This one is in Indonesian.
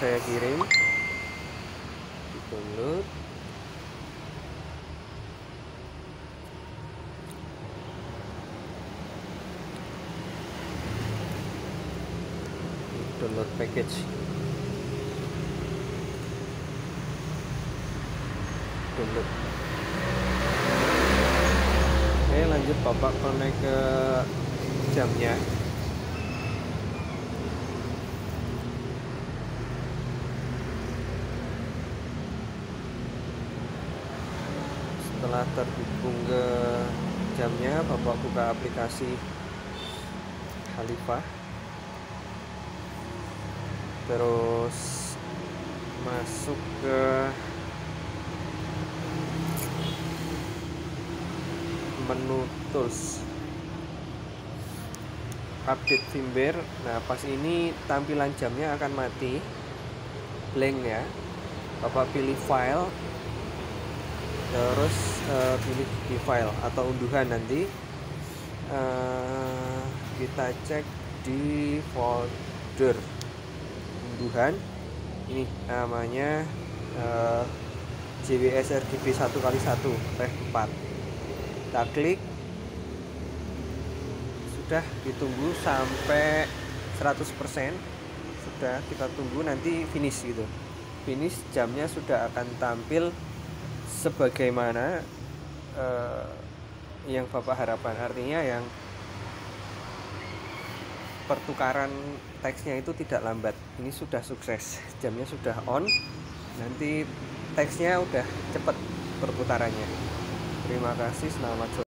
saya kirim, download. Download package. Download. Oke, lanjut Bapak connect ke jamnya. Setelah terhubung ke jamnya, Bapak buka aplikasi Khalifah, terus masuk ke menu tools, update firmware. Nah, pas ini tampilan jamnya akan mati, blank ya. Bapak pilih file, terus pilih di file atau unduhan nanti. Kita cek di folder unduhan. Ini namanya JWS RGB 1x1 ref 4. Kita klik, sudah ditunggu sampai 100%. Sudah, kita tunggu nanti finish gitu. Finish, jamnya sudah akan tampil sebagaimana yang Bapak harapkan. Artinya yang pertukaran teksnya itu tidak lambat. Ini sudah sukses, jamnya sudah on, nanti teksnya udah cepet perputarannya. Terima kasih, selamat sore.